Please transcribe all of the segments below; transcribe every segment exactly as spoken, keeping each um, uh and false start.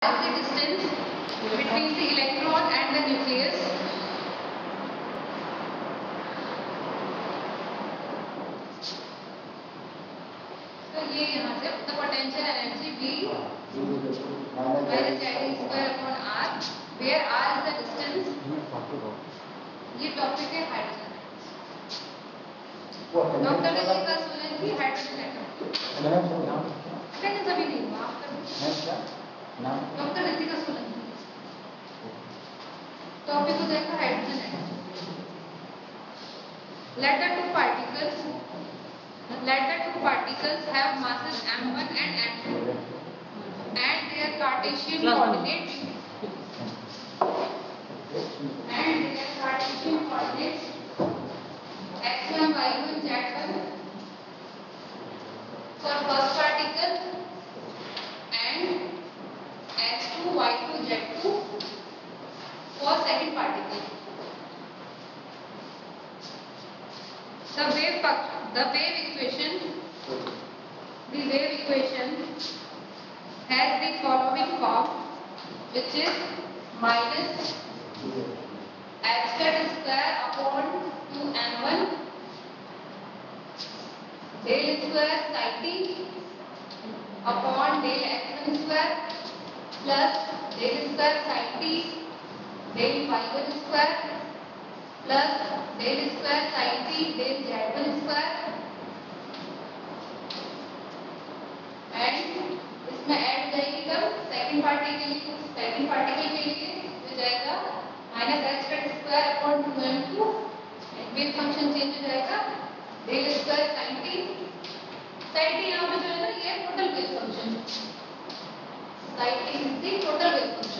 the distance between the electron and the nucleus. तो ये यहाँ से the potential energy V minus Z square upon R, where R is the distance. ये topic है hydrogen. Doctor Ritika Solanki hydrogen atom. लेकिन सभी नहीं हुआ आपका. डॉक्टर रितिका सोलंकी. टॉपिक हो जाएगा hydrogen atom. Let the two particles let the two particles have masses m one and m two and their Cartesian coordinates and their Cartesian coordinates x one, y one, z one for first particle and x two, y two, z two for second particle. The wave the wave equation the wave equation has the following form, which is minus h square upon two m one del square psi t upon del x one square plus del square psi t del y one square plus del square psi t del z one square and इसमें add जाएगी कब second particle के लिए second particle के लिए हो जाएगा minus h का square upon two m two wave function change हो जाएगा del square sine t sine t यहाँ पे जो है ना ये total wave function sine t is the total wave function.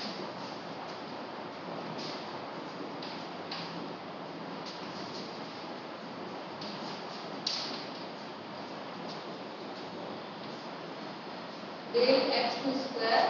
Del x two square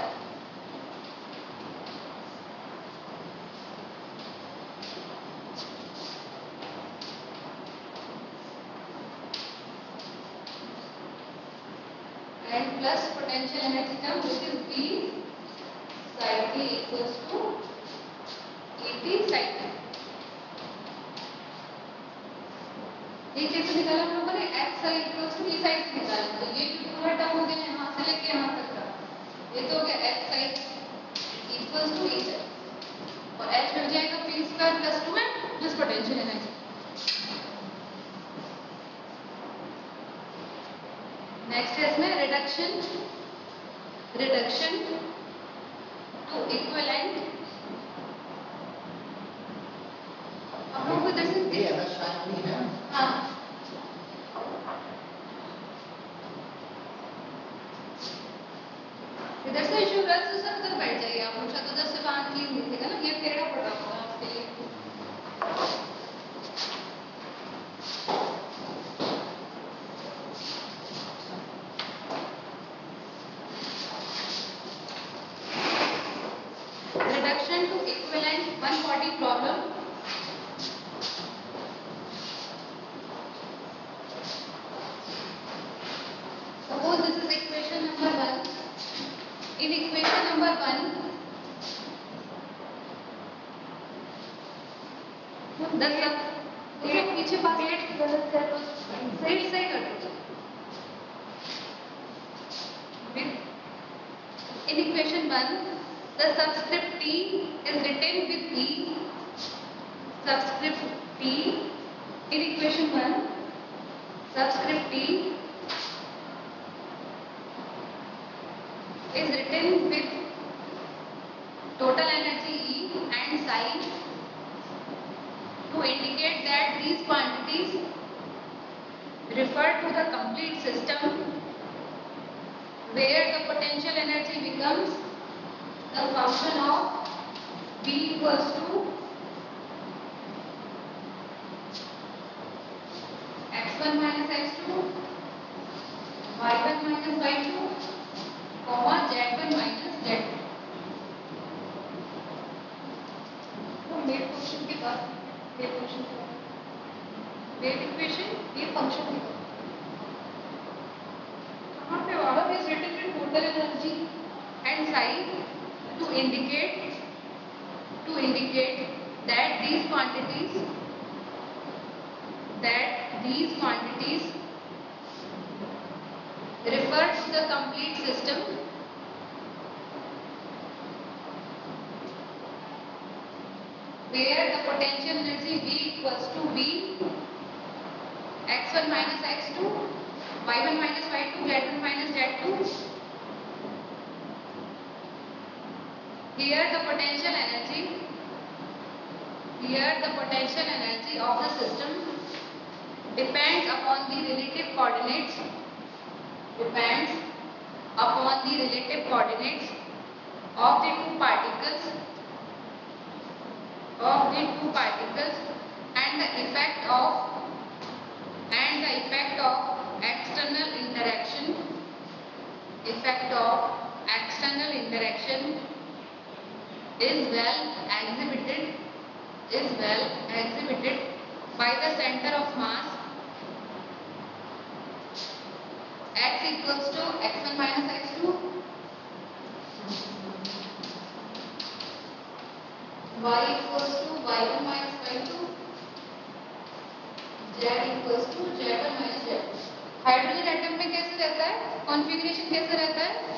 and plus potential energy term, which is V psi t equals to E T psi t. ये कैसे निकाला हम लोगों ने x psi equals to E psi t निकाला. तो ये जो पूरा टर्म हो गया यहाँ से लेके यहाँ तक का ये तो हो गया x psi equals to E psi और h मिल जाएगा p square plus two में plus potential energy. नेक्स्ट है इसमें रिडक्शन रिडक्शन टू इक्विवेलेंट. हम लोग को जैसे ये अलग शायद नहीं है. हाँ इधर से इशू रख से सब उधर बैठ जाइए आप लोग. शायद उधर से बात क्लीन दिखेगा ना. ये टेढ़ा पड़ रहा होगा आपके लिए. Reduction to equivalent one forty problem. Suppose this is equation number one. In equation number one, the sum ये पीछे पाकेट गलत कर दो सही सही कर दो. In equation one, the subscript t is written with e. Subscript t in equation one, subscript t is written with total energy E and psi to indicate that these quantities refer to the complete system where the potential energy becomes the function of V equals to x one minus x two, y one minus y two, comma z one minus z two. तो wave function के बाद wave function के बाद wave equation wave function के बाद कहाँ पे वाला is related to total energy and psi to indicate to indicate that these quantities that these quantities refer to the complete system where the potential energy V equals to V x one minus x two, y one minus y two, z one minus z two. Here the potential energy here the potential energy of the system depends upon the relative coordinates depends upon the relative coordinates of the two particles of the two particles and the effect of and the effect of external interaction effect of external interaction is well exhibited is well exhibited by the center of mass x equals to x one minus x two, y equals to y one minus y two, z equals to z one minus z two. Hydrogen atom में कैसे रहता है, configuration कैसे रहता है?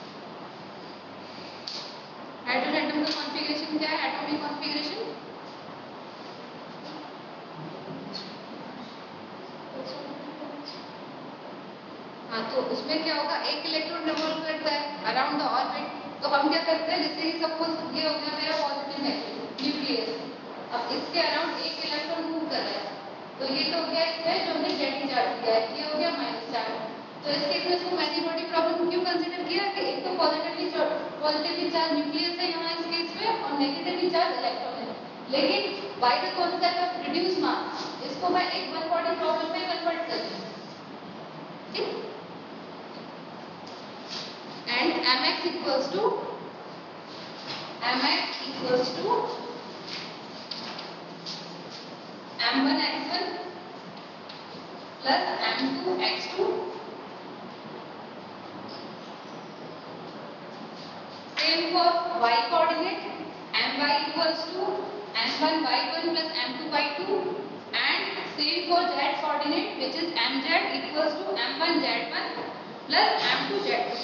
Hydrogen atom का configuration क्या है? एटॉमिक कॉन्फ़िगरेशन हाँ, तो उसमें क्या होगा, एक इलेक्ट्रॉन रिवॉल्व करता है अराउंड द ऑर्बिट. तो हम क्या करते हैं, जैसे कि सपोज ये हो गया मेरा पॉजिटिव नेगेटिव न्यूक्लियस, अब इसके अराउंड एक इलेक्ट्रॉन मूव कर रहा है, तो ये तो हो गया इसमें जो हमने जेड चार्ज दिया है, ये हो गया माइनस चार्ज. तो इस केस में इसको मैनी बॉडी प्रॉब्लम क्यों कंसीडर किया कि एक तो पॉजिटिवली पॉजिटिवली चार्ज न्यूक्लियस है यहाँ इस केस में और नेगेटिवली चार्ज इलेक्ट्रॉन है. लेकिन by the concept of reduce mass इसको मैं एक वन बॉडी प्रॉब्लम में कन्वर्ट कर दूं. ठीक, and mx equals to mx equals to m one x one plus m two x two. Same for y coordinate, my equals to m one y one plus m two y two, and same for z coordinate, which is mz equals to m one z one plus m two z two.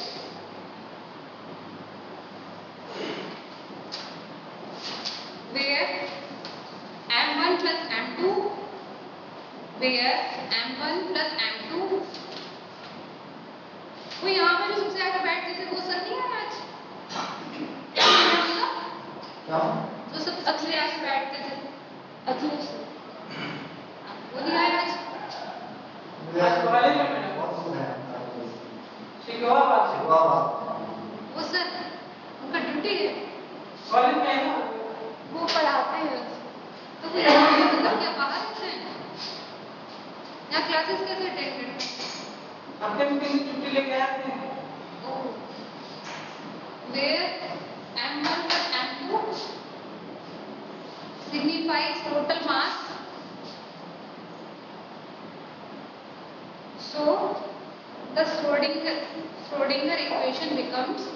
Where m one plus m two, where m one plus m two, वो यहाँ पे जो सबसे आगे बैठते थे वो sir नहीं आया आज? क्या? जो सब अगले आगे बैठते थे अगले सर वो नहीं आया आज? वो सर उनका ड्यूटी है, कॉलेज में है ना, वो पढ़ाते हैं. तो वो मतलब क्या बाहर रहते हैं या क्लासेस कैसे अटेंड करते हैं? हफ्ते में तीन छुट्टी लेके आते हैं. Oh, where m one plus m two signifies total mass. So the Schrodinger Schrodinger equation becomes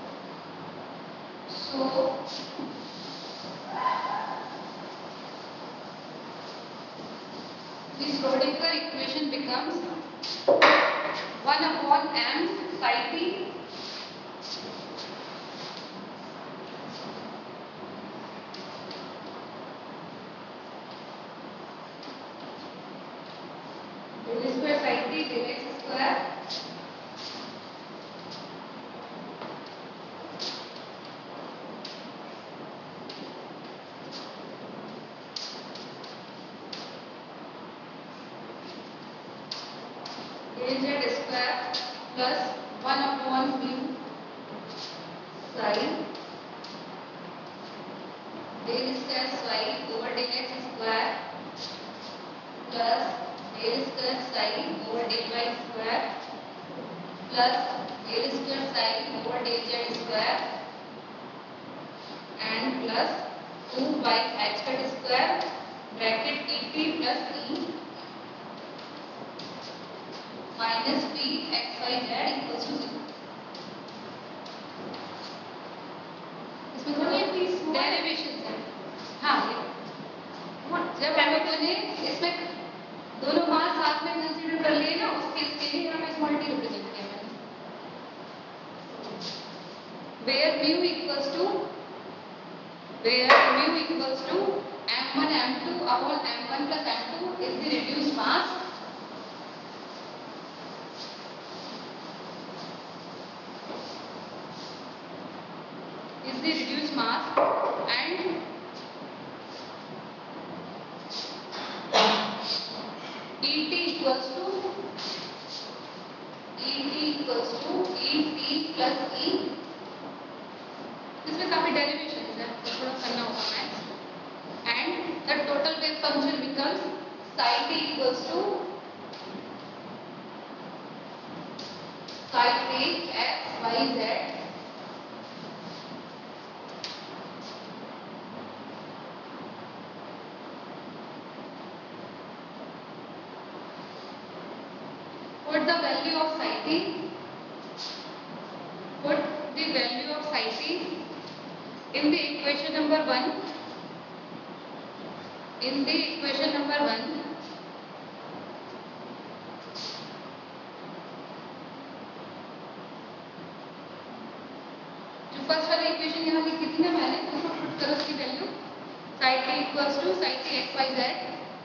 so the Schrodinger equation becomes one upon m psi t del square psi t del x square del z square plus one upon mu psi del square psi over del x square plus del square psi over del y square plus del square psi over del z square and plus two by h square bracket E P plus E minus P x y z equals to zero. Derivation है। हाँ, जब हम लोगों ने इसमें दोनों मास साथ में कंसीडर कर लिए ना, उसके इसके लिए हमें स्मॉल टी रिप्रेजेंट किया मैंने। Where mu equals to where mu equals to m one m two upon m one plus m two is the reduced mass is the reduced mass and Et equals to Et equals to Et plus E। इसमें काफी derivations है, तो थोड़ा करना होगा maths. And the total wave function becomes psi t equals to psi t x y z put the value of psi t put the value of psi t in the equation number one in the equation number one जो first वाली equation यहाँ लिखी थी ना मैंने, उसको put करो उसकी value psi t equals to psi t x y z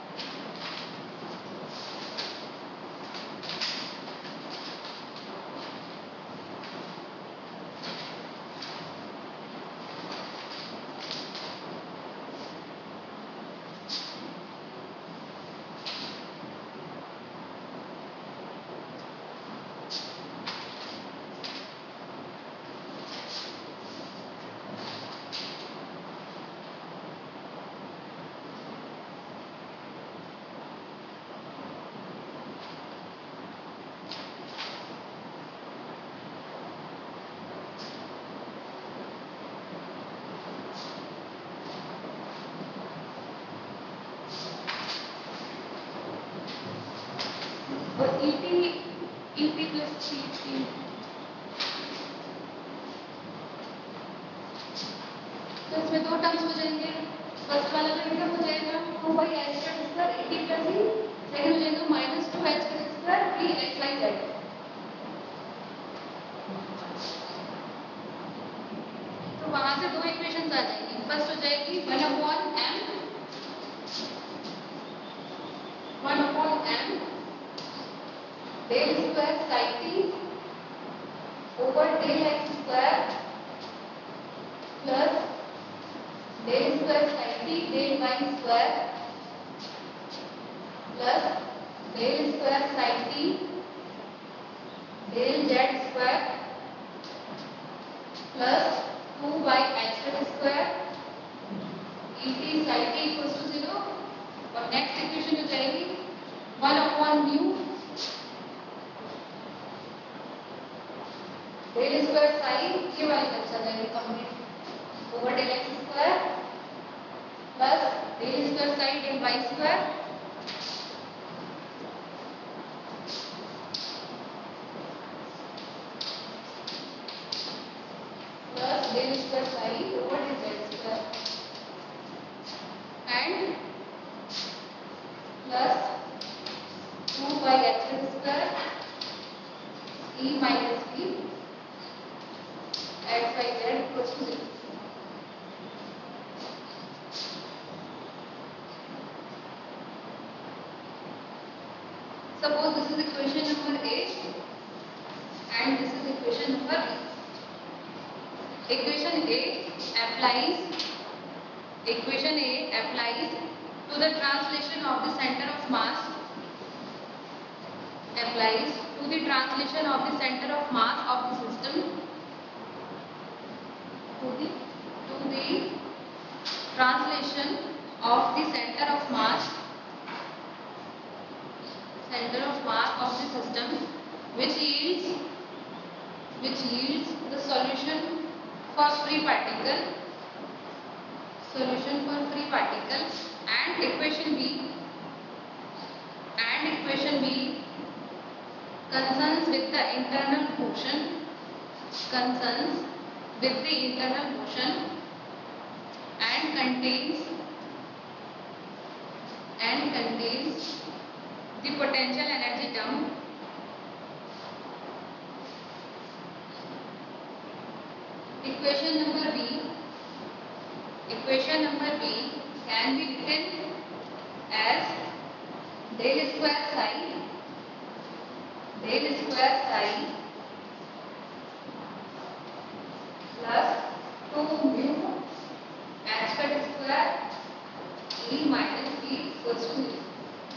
और Et Et plus C तो इसमें दो टर्म्स हो जाएंगे। फर्स्ट वाला टर्म हो जाएगा टू बाई एच का square at plus E, second हो जाएगा माइनस टू एच का square p x y z. तो वहां से दो इक्वेशंस आ जाएंगी। फर्स्ट हो जाएगी one upon m one upon m del square psi t over del x square plus del square psi t del y square plus del square psi t del z square plus two by h square E t psi t equals to zero. और next equation हो जाएगी one upon mu del square psi ये वाली बच्चा जाएगी complete over del x square plus del square Sai del y square plus del square psi over del z square and plus two by h square E minus B x y z equals to zero। Suppose this is equation number A and this is equation number B. Equation A applies equation A applies to the translation of the center of mass applies to the translation of the center of mass of the system to the to the translation of the center of mass center of mass of the system which yields which yields the solution for free particle solution for free particle and equation B and equation B concerns with the internal motion concerns with the internal motion and contains and contains the potential energy term equation number B equation number B can be written as del square psi del square psi plus two mu h cut square E minus E equals to zero.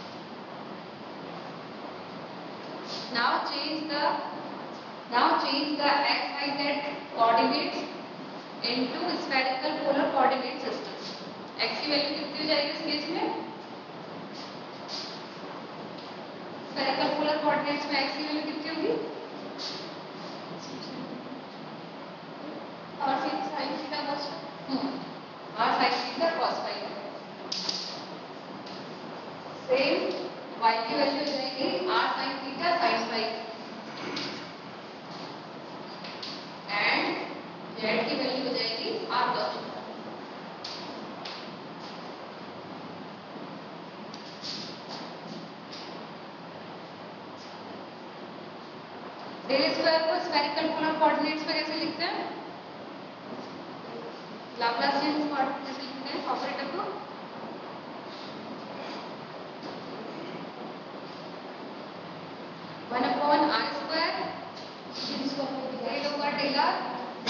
Now change the now change the x, y, z coordinates into spherical polar coordinate systems. x की value कितनी हो जाएगी इस case में? spherical polar coordinates में x की value कितनी होगी? r sin theta cos hmm r sin theta cos phi. Same y की वैल्यू हो जाएगी r sin theta sin phi and z की वैल्यू हो जाएगी r cos theta. Del square को स्फेरिकल पोलर कोऑर्डिनेट्स में कैसे लिखते हैं? लाप्लासियन कोऑर्डिनेट कैसे लिखते हैं ऑपरेटर को? One upon r square del over del r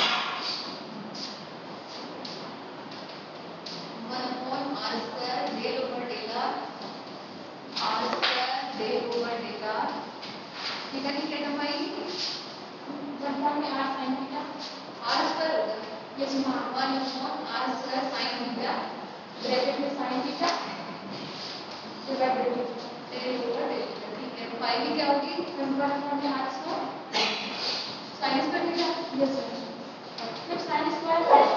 one upon r square del over del r r square del over del r theta की क्या टर्म आएगी? वन अपॉन में r sine theta r square होगा yes one upon r square sine theta bracket में sine theta divided del over del theta. ठीक है, phi भी क्या होगी? वन अपॉन में r square sine square theta yes sir sine square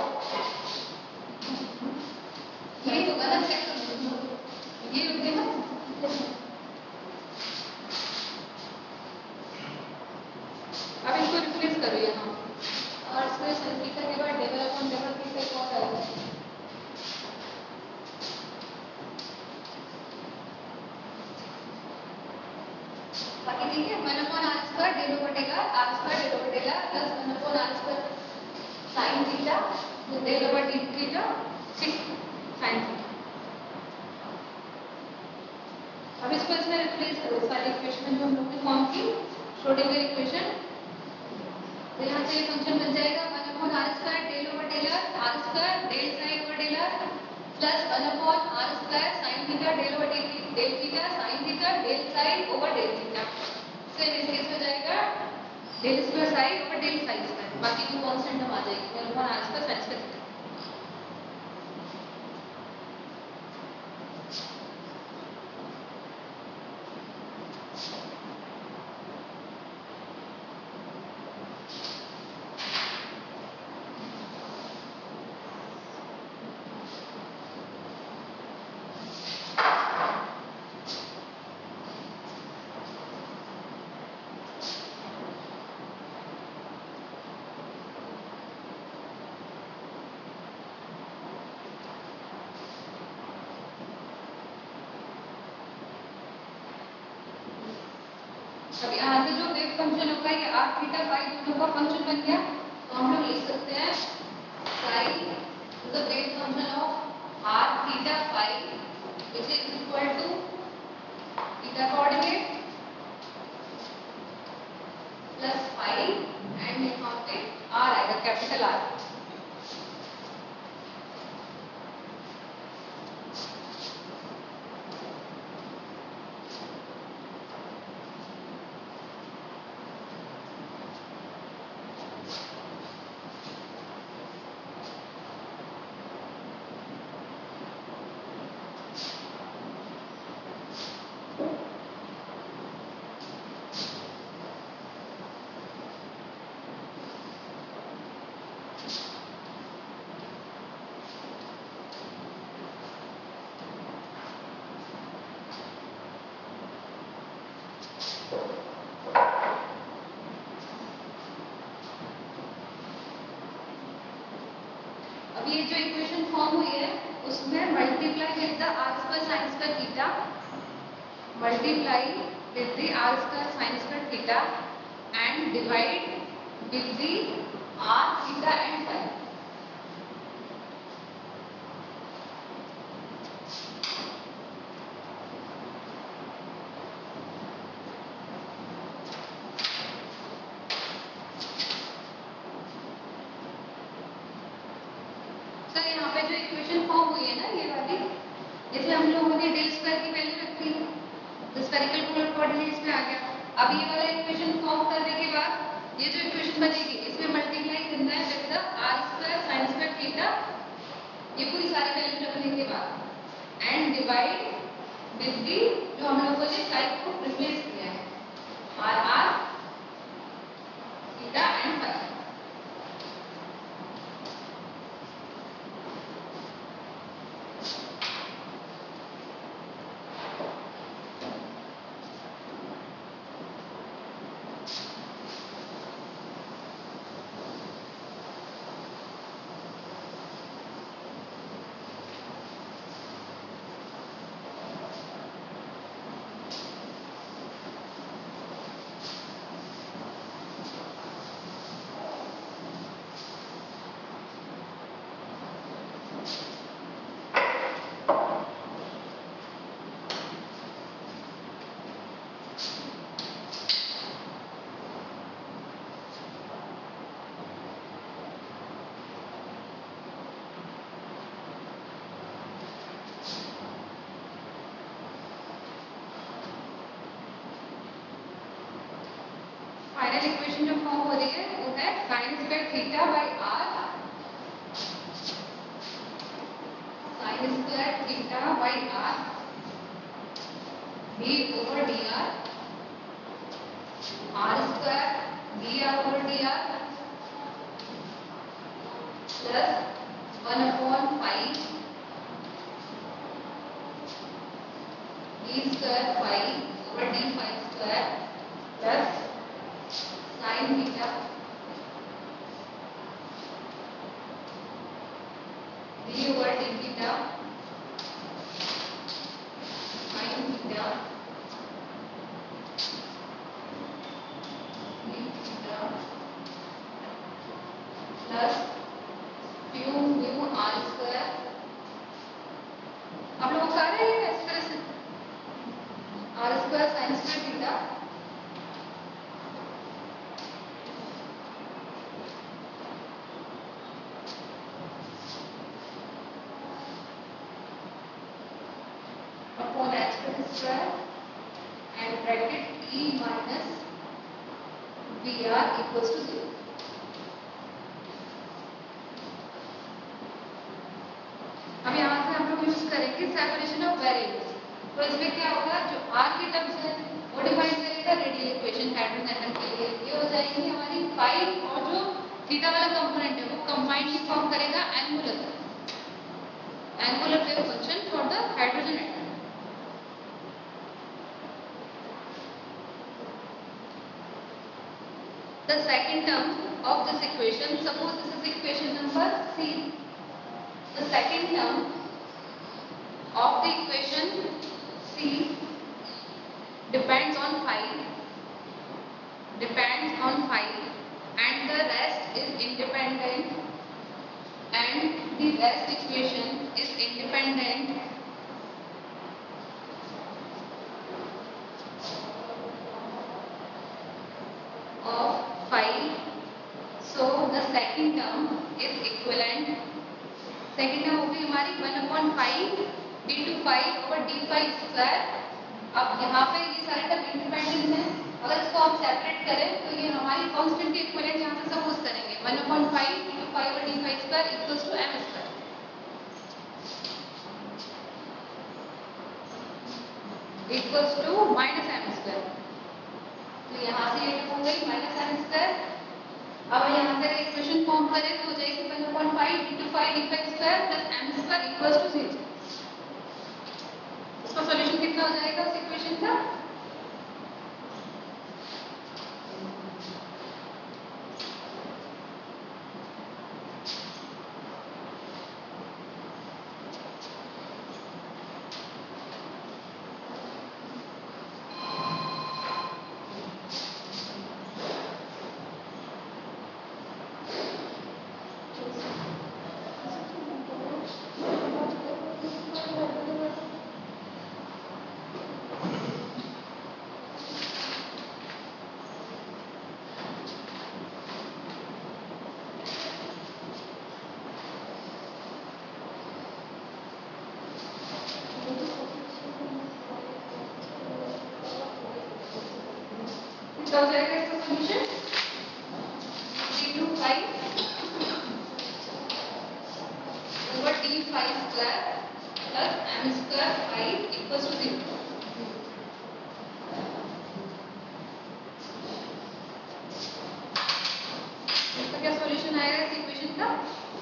ये तो गलत चेक कर दो ये लिख देना यस. अब इसको रिप्लेस करो यहाँ और स्क्वायर sin थीटा के बाद double upon double theta cos आएगा. बाकी ठीक है one upon r square del over del r r square del over del r plus one upon r square sin theta del over d theta six sin theta. अब इसको इसमें replace करो सारी equation जो हम लोग ने फॉर्म की श्रोडिंगर इक्वेशन. तो यहाँ से ये फंक्शन बन जाएगा one upon r square del over del r r square del sine over del r plus one upon r square sine theta del over del theta sine theta del sine over del theta. Same इस case में जाएगा del square sine over del sine square बाकी की constant हम आ जाएगी one upon r square sine square theta. अब यहाँ से जो वेव फंक्शन होगा ये आर थीटा फाई दोनों का फंक्शन बन गया. तो हम लोग लिख सकते हैं psi is the wave function of r theta phi which is equal to theta coordinate plus phi and यहाँ पे आर आएगा कैपिटल आर. अब ये जो इक्वेशन फॉर्म हुई है उसमें multiply with the r square sine square theta, multiply with the r square sine square theta and divide with the r theta and phi. Sir यहाँ पे जो इक्वेशन फॉर्म हुई है ना ये वाली, जैसे हम लोगों ने डेल स्क्वायर की वैल्यू रखी है तो स्फेरिकल पोलर कोऑर्डिनेट्स में आ गया। अब ये वाला इक्वेशन फॉर्म करने के बाद ये जो इक्वेशन बनेगी इसमें मल्टीप्लाई करना है with the r square sine square theta, ये पूरी सारी वैल्यू रखने के बाद एंड डिवाइड विद द जो हम लोगों ने साइड को रिप्लेस किया है r r theta and phi. Final equation जो फॉर्म हो रही है वो है sine square theta by r, sine square theta by r d over d r, r square d r over d r plus one upon five d square five over d five square plus sine theta d over d theta sine theta d theta plus mu mu r square. आप लोग कर रहे हैं इस तरह से r square sine square theta upon h square and bracket e minus vr equals to zero। अब यहाँ से हम लोग यूज करेंगे सेपरेशन ऑफ वेरिएबल्स। तो इसमें क्या होगा, जो r की टर्म्स है वो डिफाइन करेगा रेडियल इक्वेशन हाइड्रोजन के लिए, ये हो जाएगी हमारी फाई, और जो थीटा वाला कंपोनेंट है वो कंबाइंडली फॉर्म करेगा angular angular wave function for the hydrogen atom. The second term of this equation, suppose this is equation number C. The second term of the equation C depends on phi, depends on phi, and the rest is independent, and the rest equation is independent of phi. So the second term is equivalent, second term होगी हमारी one upon five d two five over d five square. अब यहाँ पे ये सारे term independent है, अगर इसको हम सेपरेट करें तो ये हमारी कांस्टेंट के इक्विवेलेंट यहाँ से सपोज करेंगे one upon five d two five over d five square equals to m square, equals to minus m square. तो यहाँ से ये हो गई माइनस एम स्क्वायर। अब यहाँ से इक्वेशन फॉर्म करें तो हो जाएगी one upon five d two five d five square plus m square equals to zero. इसका सॉल्यूशन कितना हो जाएगा उस इक्वेशन का, कितना हो जाएगा इसका solution three two five over d phi square plus m square phi equals to zero. इसका क्या सॉल्यूशन आएगा इस इक्वेशन का?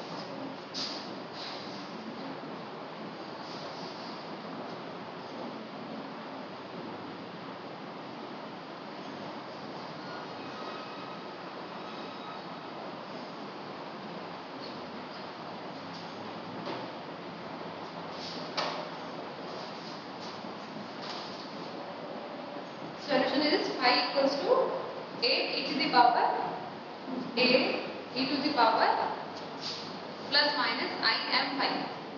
Solution is phi equals to eight e to the power eight e to the power plus minus I m phi.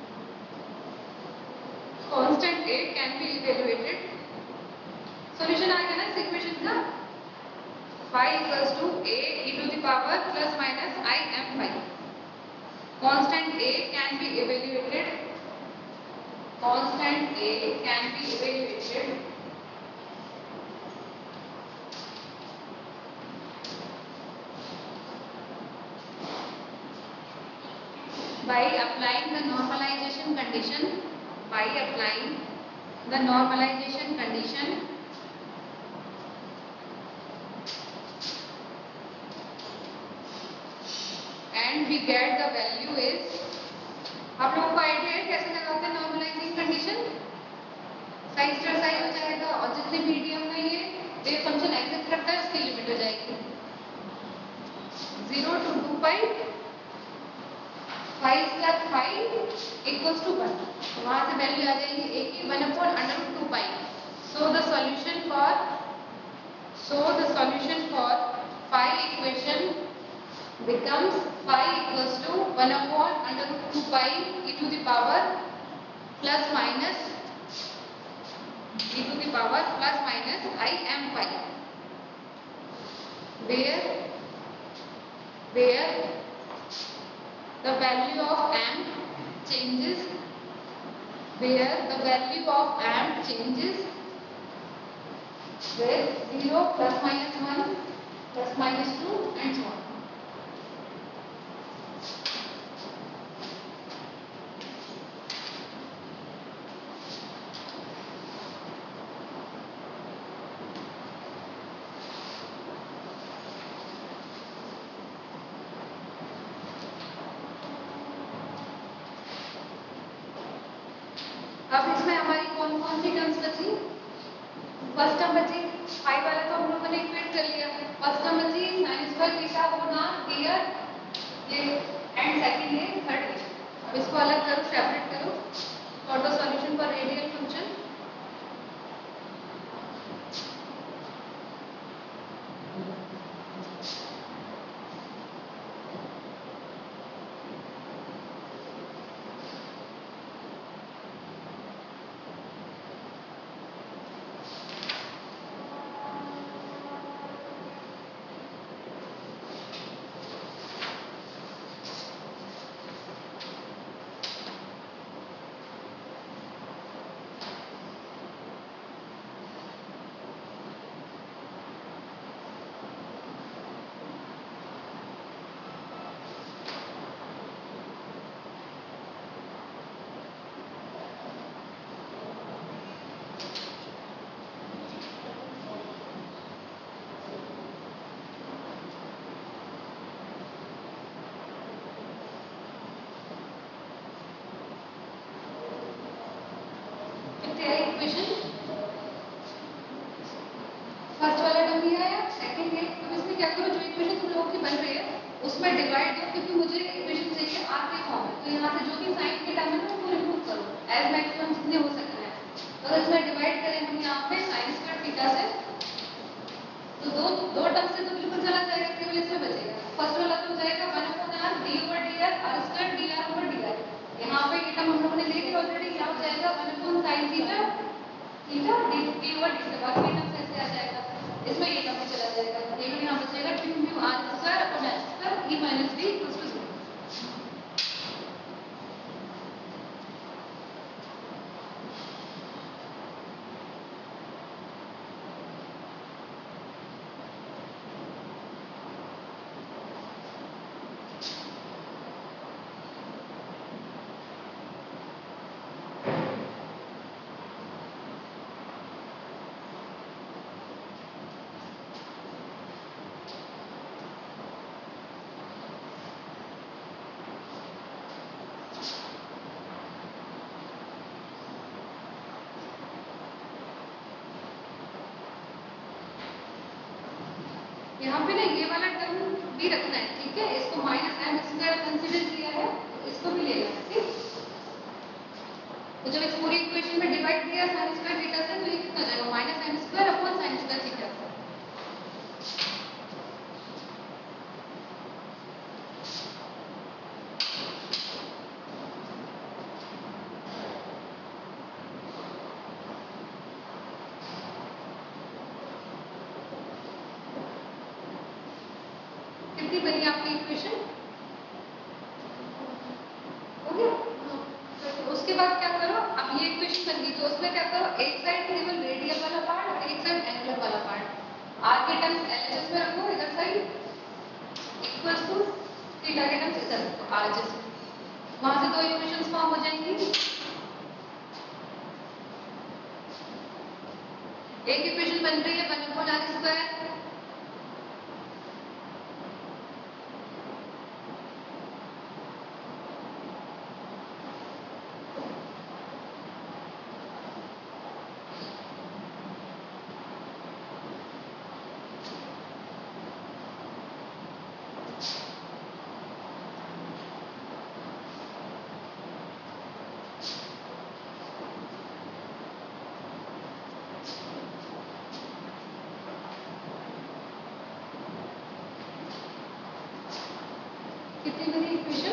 Constant eight can be evaluated. Solution आ गया ना इस equation का? Phi equals to eight e to the power plus minus I m phi. Constant a can be evaluated. Constant a can be evaluated. By applying the normalization condition, by applying the normalization condition, and we get the value is, आप लोगों को idea है कैसे लगाते हैं normalising condition? Size star size हो जाएगा और जितने मीडियम में ये वेव फंक्शन एग्जिस्ट करता है उसकी लिमिट हो जाएगी zero to two pi five square five equals to one. वहां से वैल्यू आ जाएगी a की one upon under root two pi. So the solution for so the solution for phi equation becomes phi equals to one upon under root two pi e to the power plus minus e to the power plus minus I m phi, where where the value of m changes where the value of m changes with zero plus minus one plus minus two and so on. अब इसमें हमारी कौन कौन सी terms बची? First term बची five वाला तो हम लोगों ने इक्वेट कर लिया. फर्स्ट टर्म बची साइन स्क्वायर थीटा होना डियर ये एंड सेकंड ये थर्ड ये. अब इसको अलग करो, सेपरेट करो for the solution for radial function. Equation first वाला टर्म भी आया, सेकंड है. अब इसमें क्या करो, जो इक्वेशन तुम लोगों की बन रही है उसमें डिवाइड दो, क्योंकि मुझे इक्वेशन चाहिए आर के फॉर्म में. तो यहाँ से जो भी साइन के टर्म है ना उनको रिमूव करो एज मैक्सिमम जितने हो सकते हैं. तो अगर इसमें डिवाइड करें हम यहाँ पे साइन स्क्वायर थीटा से तो दो दो टर्म से तो बिल्कुल चला जाएगा, केवल इसमें बचेगा. फर्स्ट वाला तो हो जाएगा one upon r d over d r r square d r over d r. यहाँ पे ये टर्म हम लोगों ने ले लिया ऑलरेडी. क्या हो जाएगा one upon sine theta theta d d over d से. बाकी टर्म ऐसे आ जाएगा. इसमें ये टर्म चला जाएगा. केवल यहाँ बचेगा two mu r square upon s square E minus d equals to zero. यहाँ पे ना ये वाला टर्म भी रखना है, ठीक है। इसको माइनस एम स्क्वायर कंसिडर किया है, इसको भी लेना है, ठीक। तो जब इस पूरी इक्वेशन में डिवाइड किया साइन स्क्वायर थीटा से, तो ये कितना जाएगा minus m square upon sine square theta. कितनी बनी आपकी इक्वेशन? हो गया। तो उसके बाद क्या करो, अब ये इक्वेशन बन गई, तो उसमें क्या करो, एक साइड केवल रेडियल वाला पार्ट और एक साइड एंगुलर वाला पार्ट। आर के टर्म्स एलएचएस में रखो, इधर साइड इक्वल्स टू थीटा के टर्म्स इधर रखो आरएचएस में। वहां से दो इक्वेशंस फॉर्म हो जाएंगी। एक इक्वेशन बन रही है वन अपॉन आर स्क्वायर, कितनी बनी इक्वेशन?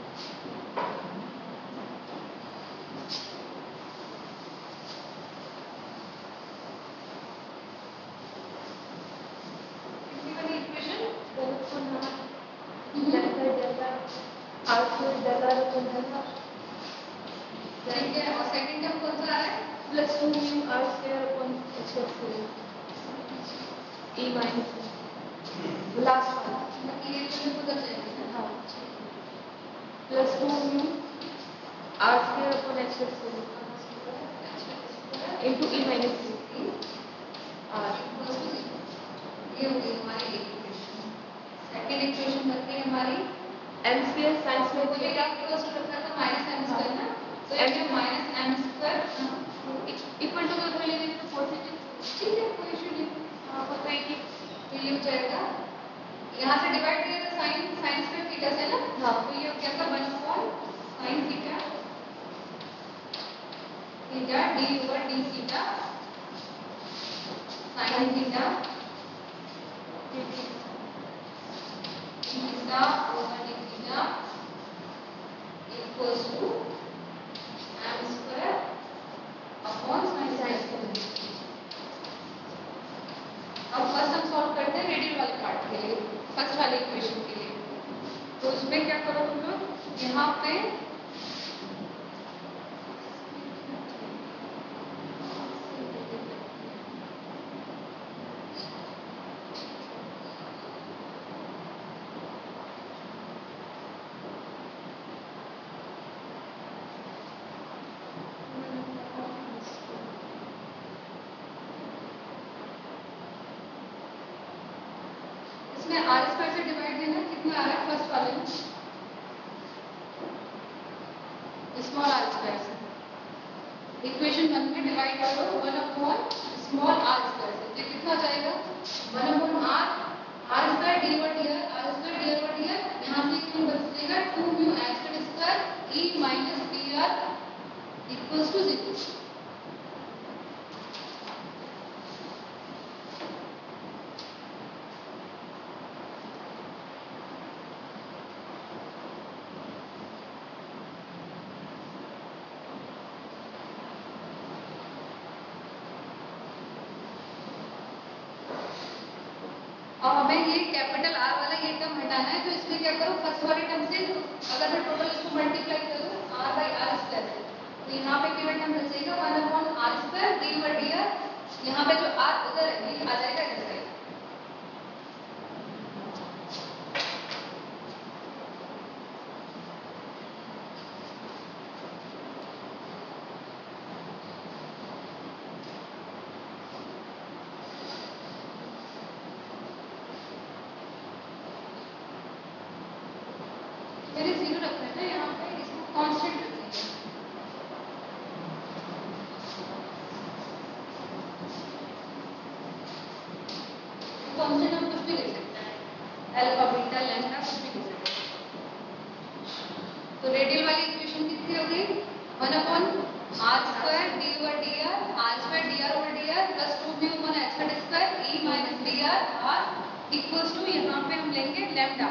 कितनी बनी इक्वेशन? ठीक है, और सेकंड टर्म कौन सा आ रहा है? Plus two mu r square upon h square ई माइनस लास्ट वाला मतलब ये इक्वेशन उधर जाएगी। हाँ plus two mu r square upon h square into E minus r ये हो गई हमारी एक इक्वेशन। सेकंड इक्वेशन बन गई हमारी एम स्क्वायर साइन स्क्वायर मुझे क्या इक्वल्स टू रखा था माइनस एम स्क्वायर ना, तो ये जो minus m square equal to दोनों ले लेंगे तो पॉजिटिव। ठीक है, कोई इशू नहीं। हाँ होता है कि तो ये हो जाएगा, यहाँ से डिवाइड किया था साइन साइन स्क्वायर थीटा से ना, हाँ तो ये क्या था one upon sine theta theta d over d theta sine theta theta over d theta equals to m square upon sine square. अब फर्स्ट हम सॉल्व करते हैं रेडियल वाले पार्ट के लिए, फर्स्ट वाले इक्वेशन के लिए। तो उसमें क्या करो तुम लोग, यहाँ पे इसमें आर स्क्वायर से डिवाइड देना, कितना आ रहा है फर्स्ट वाले में स्मॉल आर स्क्वायर से। इक्वेशन वन में डिवाइड करो one upon small r square से, तो कितना जाएगा one upon r r square d over d r r square d over d r, यहाँ से क्यों बचेगा two mu h square E minus d r equals to zero. और हमें ये कैपिटल आर वाला ये टर्म हटाना है, तो इसमें क्या करो फर्स्ट वाले टर्म से अगर मैं टोटल इसको मल्टीप्लाई करूँ आर बाई आर स्क्वायर से, तो यहाँ पे केवल टर्म बचेगा one upon r square d over d r, यहाँ पे जो आर उधर है ये आ जाएगा इधर साइड। मैंने जीरो रखा है ना यहाँ पे, इसको कांस्टेंट रखेंगे। तो रेडियल वाली इक्वेशन कितनी हो गई? One upon r square d over d r, r square d r over d r plus two mu upon h का square E minus d r r equals to यहाँ पे हम लेंगे लैम्डा।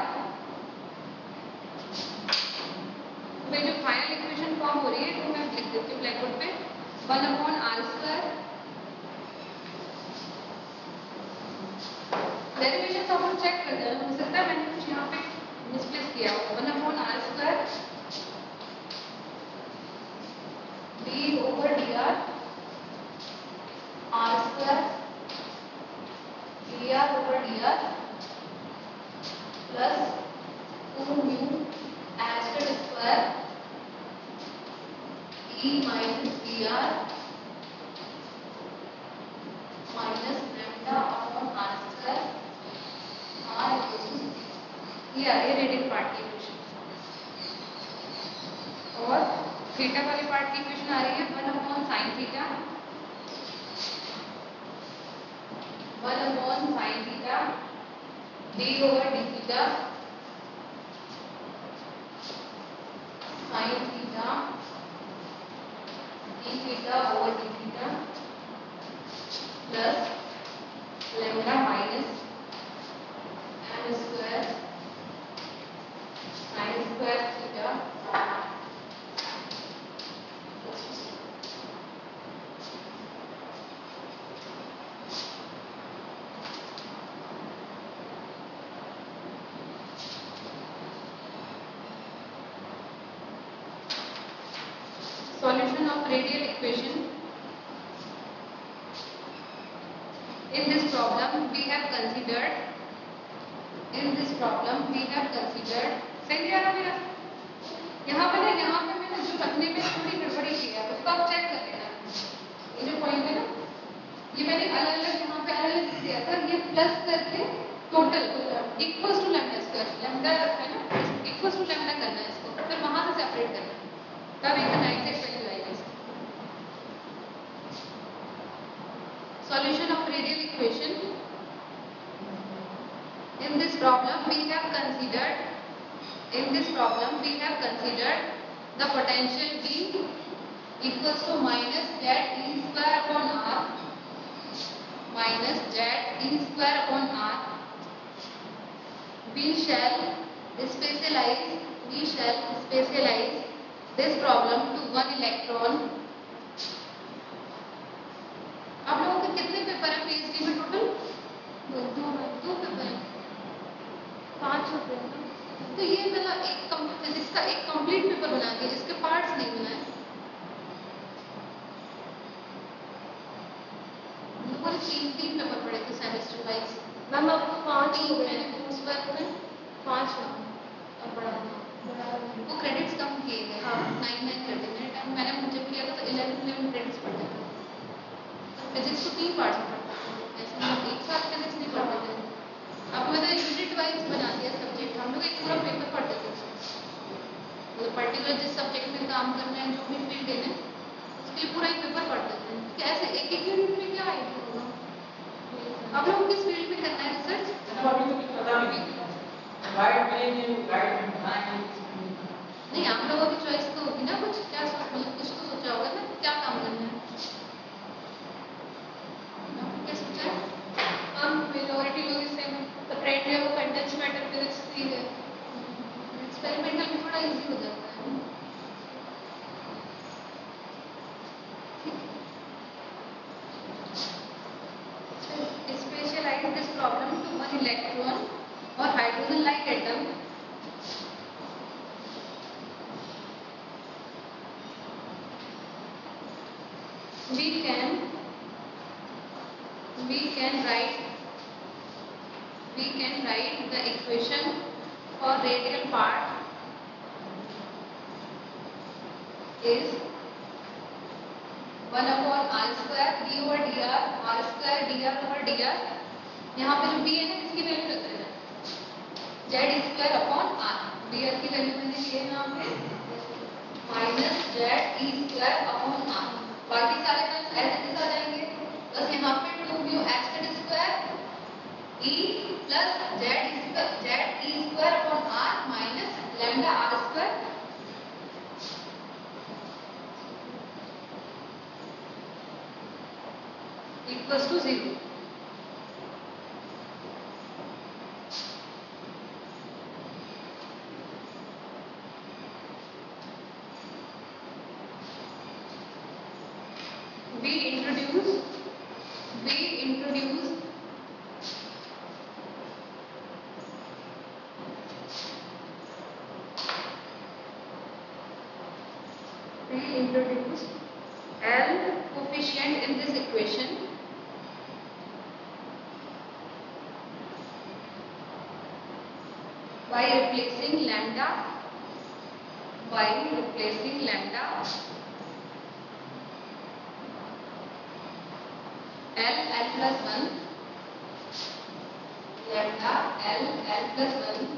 तो जो फाइनल इक्वेशन फॉर्म हो रही है तो मैं लिख देती हूँ ब्लैक बोर्ड पे, one upon r square, derivation तो हम चेक कर देना, हो सकता है मैंने कुछ यहाँ पे मिसप्लेस किया हो। One upon r square d over d r, r square d r over d r plus two mu h का square E minus d r minus lambda upon r square r equal to ये आ रही है radial part की equation. और theta वाले part की equation आ रही है one upon sine theta, one upon sine theta d over d theta sine theta d theta over d theta plus lambda minus m square sine square theta solution of radial equation. In this problem we have considered in this problem we have considered सही है ना मेरा? यहाँ पे ना यहाँ पे मैंने जो रखने में थोड़ी गड़बड़ी की है उसको आप चेक कर लेना। ये जो पॉइंट है ना ये मैंने अलग अलग यहाँ पे अलग अलग दिया था, ये प्लस करके total equals to lambda square, lambda रखा है ना इक्वल्स टू लैम्डा करना है इसको, फिर वहां से सेपरेट करना है तब एक एग्जैक्ट वैल्यू आएगी। Solution of radial equation. In this problem we have considered in this problem we have considered the potential V equals to minus Z E square upon R minus Z E square upon R. We shall specialize we shall specialize this problem to one electron. आप लोगों के कितने paper है PhD में total? दो दो दो paper है, पांच पेपर है। तो ये मतलब एक फिजिक्स का एक कंप्लीट पेपर बना के जिसके पार्ट्स नहीं बनाए लोगों ने तीन तीन पेपर पढ़े थे सेमेस्टर वाइज। मैम आपको पांच ही मैंने कोर्स वर्क में पांच अब बढ़ा वो क्रेडिट्स कम किए गए। हाँ नाइन नाइन कर दिए टाइम मैंने मुझे भी लिया था तो इलेवन इलेवन क्रेडिट्स पढ़ते थे। फिजिक्स को तीन पार्ट्स में पढ़ते थे, ऐसे हम एक साथ फिजिक्स नहीं पढ़ते थे। अब मैंने यूनिट वाइज बना दिया सब्जेक्ट, हम लोग एक पूरा पेपर पढ़ते थे तो पर्टिकुलर जिस सब्जेक्ट में काम करना है जो भी फील्ड है उसके लिए पूरा एक पेपर पढ़ते थे। कैसे एक एक यूनिट में क्या आएगा होगा? आप लोग किस फील्ड में करना है रिसर्च? नहीं आप लोगों की चॉइस तो होगी ना, कुछ क्या मतलब कुछ तो सोचा होगा ना क्या काम करना है। हम मिनोरिटी लोग इससे सेपरेट है वो कंडेंस मैटर फिजिक्स की है, एक्सपेरिमेंटल में थोड़ा इजी हो जाता है। Specialise this problem to one electron और hydrogen like atom we can we can write we can write the equation for radial part is one upon r square d over dr r square dr over dr। यहाँ पे जो b है ना इसकी value रख देना z square upon r, dr की value मैंने ली है यहाँ पे minus z e square upon r। बाकी सारे टर्म्स ऐसे कैसे आ जाएंगे? बस यहाँ पे टू म्यू एच का square e plus z e square z e square upon r minus lambda r square equals to zero. We introduce, we introduce we introduce L coefficient in this equation by replacing lambda by replacing lambda L L plus one lambda L L plus one.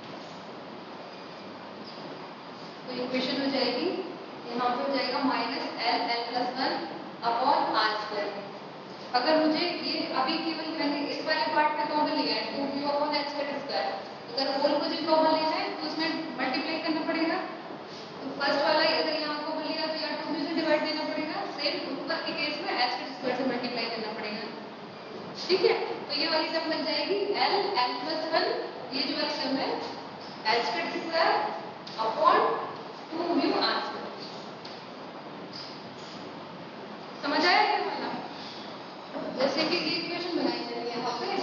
तो equation हो जाएगी यहाँ पे हो जाएगा minus l l plus one upon r square. अगर मुझे ये अभी केवल मैंने इस वाले पार्ट में कॉमन लिया है two mu upon h square. अगर होल मुझे कॉमन लेना है तो उसमें मल्टीप्लाई करना पड़ेगा. तो फर्स्ट वाला ही अगर यहाँ कॉमन लिया तो यहाँ टू म्यू से डिवाइड देना पड़ेगा. सेम ऊपर के केस में एच स्क्वायर से मल्टीप्लाई करना पड़ेगा. ठीक है, तो ये वाली टर्म बन जाएगी एल एल प्लस वन. ये जो वाली टर्म है h square upon two mu r square. समझ आया ये वाला? जैसे कि ये इक्वेशन बनाई जा रही है यहाँ पे.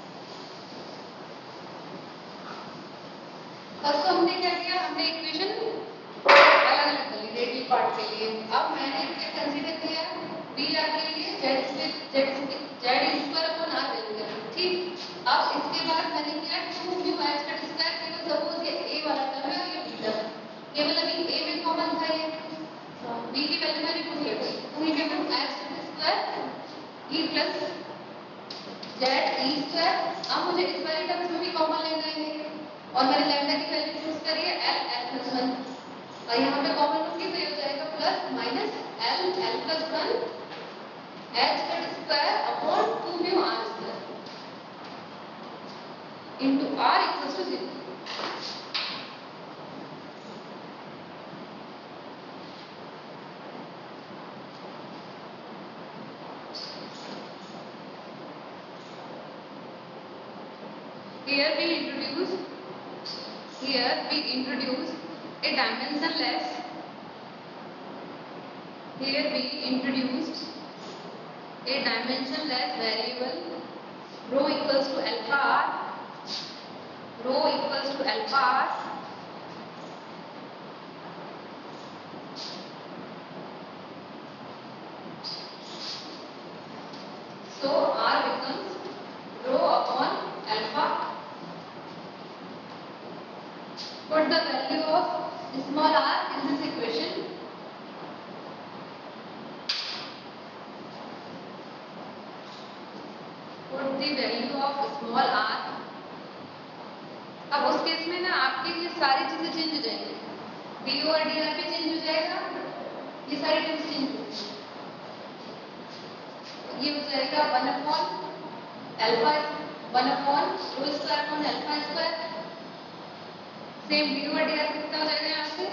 फर्स्ट तो हमने क्या किया, हमने इक्वेशन अलग अलग कर ली रेडियल पार्ट के लिए. अब मैंने क्या कंसीडर किया बी आर के लिए z z z square upon r value कर. ठीक, अब इसके बाद मैंने किया टू म्यू एच का स्क्वायर. केवल सपोज ये ए वाला टर्म है और ये बी टर्म. केवल अभी ए में कॉमन था ये, बी की वैल्यू मैंने पुट कर दी. Two into h square e plus z e square. अब मुझे इस वाली टर्म्स में भी कॉमन लेना है और मैंने लैम्डा की वैल्यू चूज करी है एल एल प्लस वन. और यहाँ पे कॉमन लूंगी तो ये हो जाएगा plus minus l l plus one h का square upon two mu r square into r equals to zero. Here we introduce here we introduce a dimensionless here we introduced a dimensionless variable rho equals to alpha r rho equals to alpha r. So r becomes rho upon alpha. Put the value of small r in this equation. Put the value of small r. अब उस case में ना आपके ये सारी चीजें change हो जाएंगी. डी और डी आर भी चेंज हो जाएगा. ये सारी टर्म्स चेंज हो जाएंगी. ये हो जाएगा one upon alpha one upon rho square upon alpha square. Same d और डी आर कितना हो जाएगा यहाँ से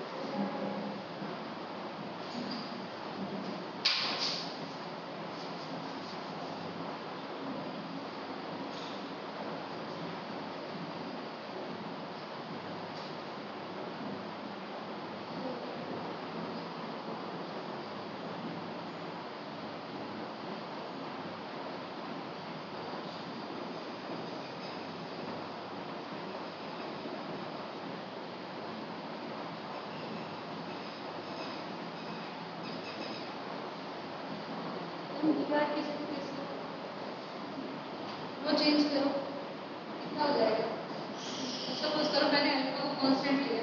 वो चेंज करो कितना हो जाएगा. सपोज करो मैंने अल्फा को कांस्टेंट लिया.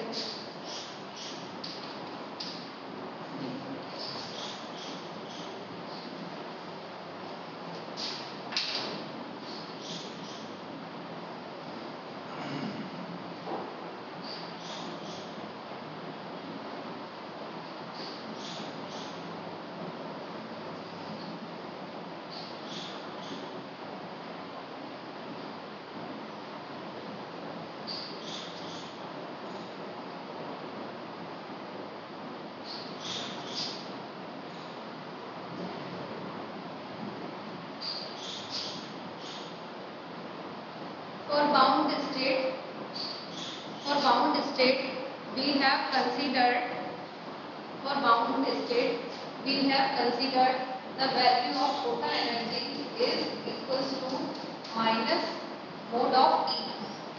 bound state, for bound state we have considered, for bound state we have considered the value of total energy is equals to minus mode of E.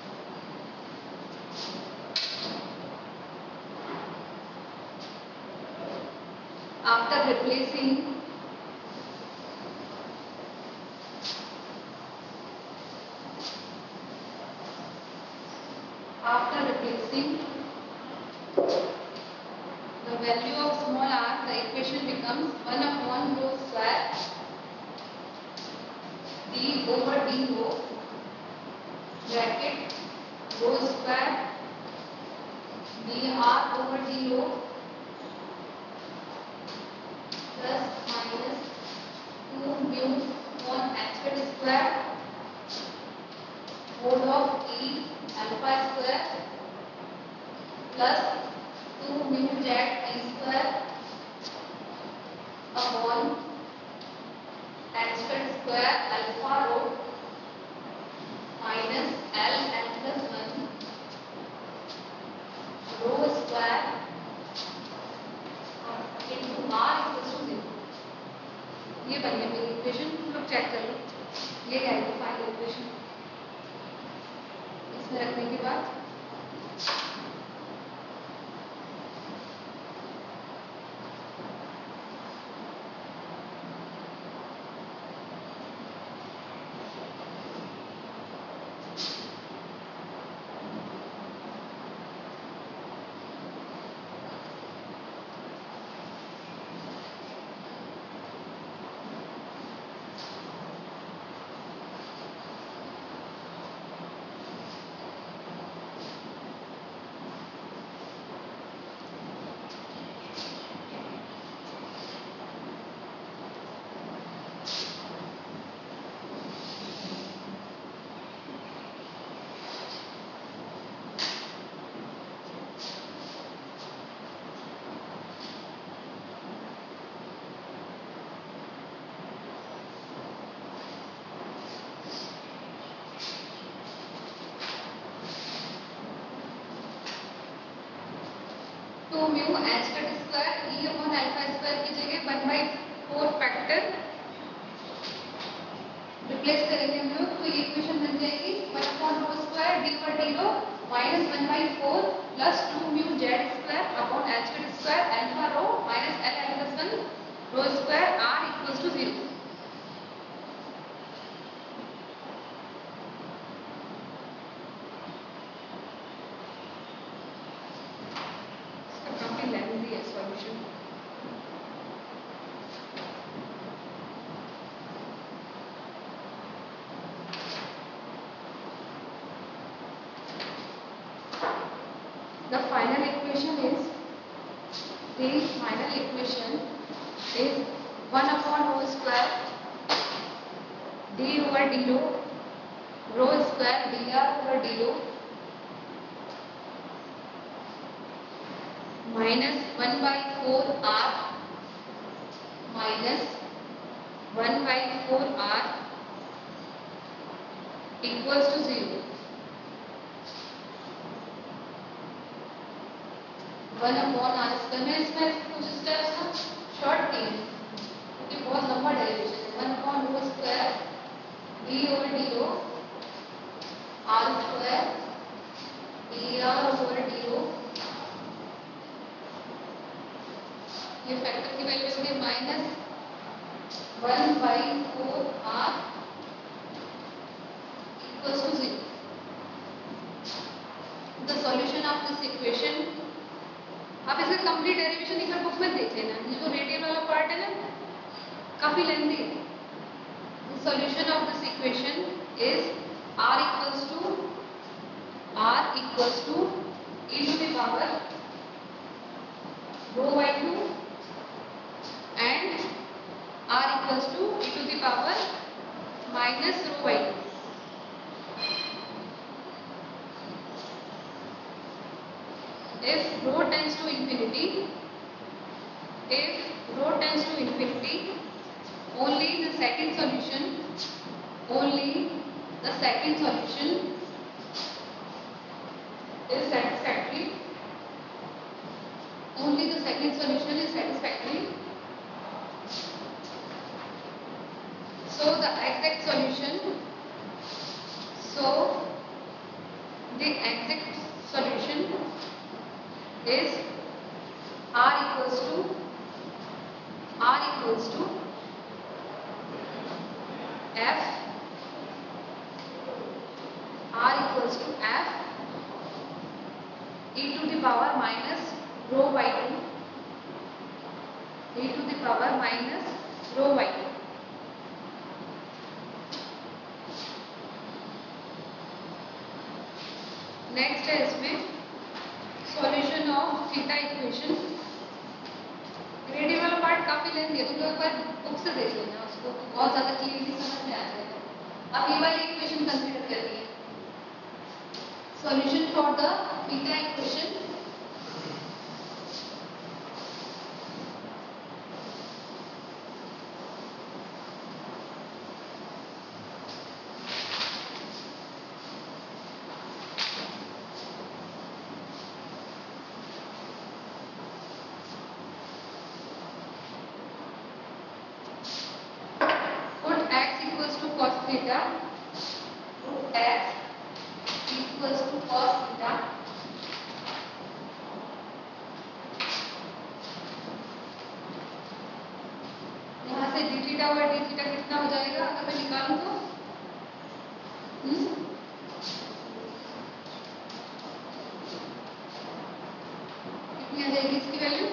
After replacing after replacing the value of small r, the equation becomes one upon rho square d over d rho bracket rho square dr over d rho plus minus two mu on h square mode of E alpha square plus two mu z e square upon h square alpha rho minus L n plus one rho square into r equals to zero. ये बन गया मेरी equation, तुम लोग check कर लो ये क्या है फाइनल इक्वेशन। इसमें रखने के बाद two mu h cut square e upon alpha square की जगह one by four factor replace करेंगे हम लोग, तो ये इक्वेशन बन जाएगी one upon rho square d over d rho minus one by four plus two mu z square upon h cut square alpha rho minus l l plus one rho square r equals to zero. The final equation is, the final equation is one upon rho square d over d rho rho square dr over d rho minus one by four r minus one by four r equals to zero। One upon r square में इसमें कुछ steps ना short किए क्योंकि बहुत लंबा derivation है। One upon rho square d over d rho r square d r over d rho, ये फैक्टर की वैल्यू होगी minus one by four r equals to zero. The solution of this equation, आप इसका complete derivation एक बार book में देख लेना, ये जो रेडियल वाला पार्ट है ना काफी लेंथी है। The solution of this equation is r equals to r equals to e to the power rho by two and r equals to e to the power minus rho by two. If rho tends to infinity, if rho tends to infinity, only the second solution, only the second solution is satisfactory. Only the second solution is satisfactory. So the exact solution, so the exact solution is R equals to R equals to F R equals to F e to the power minus rho by two e to the power minus rho by two. Next है इसमें solution of theta equation. Grading वाला part काफी length है तो एक बार book से देख लेना उसको, बहुत ज्यादा क्लियरली समझ में आ जाएगा. अब ये वाली इक्वेशन कंसीडर करिए. Solution for the theta equation. Theta, x equals to cos theta. यहाँ से d theta और d theta कितना हो जाएगा अगर मैं निकालूं तो? हम्म? कितनी आ जाएगी इसकी value?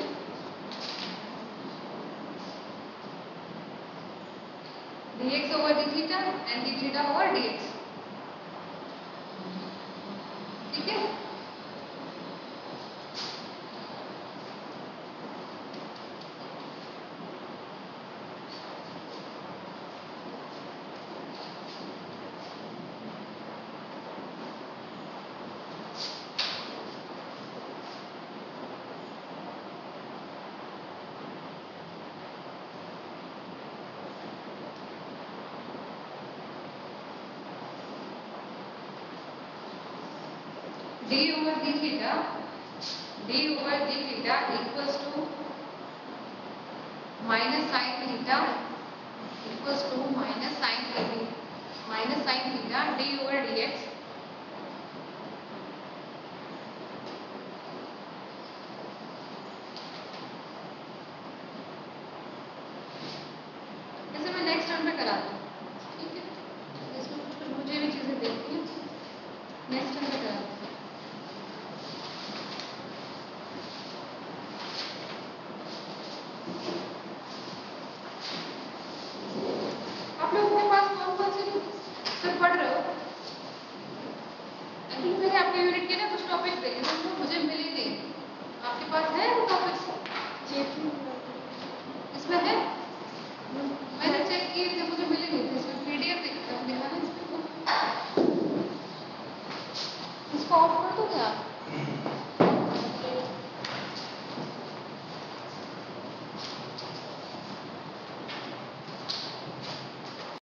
dx over d theta and d theta over dx. ठीक है? d over d theta, d over d theta equals to minus sin theta equals to minus sin theta minus sin theta d over dx. इसे मैं next term में करा दूँ. ठीक है, इसमें कुछ कुछ मुझे भी चीजें देखनी है. नेक्स्ट टर्म में करा दूँ. आप लोगों के पास कौन कौन से सब पढ़ रहे हो? एक्चुअली मैंने आपके यूनिट के ना कुछ टॉपिक देखे थे, मुझे मिले नहीं. आपके पास है वो टॉपिक्स?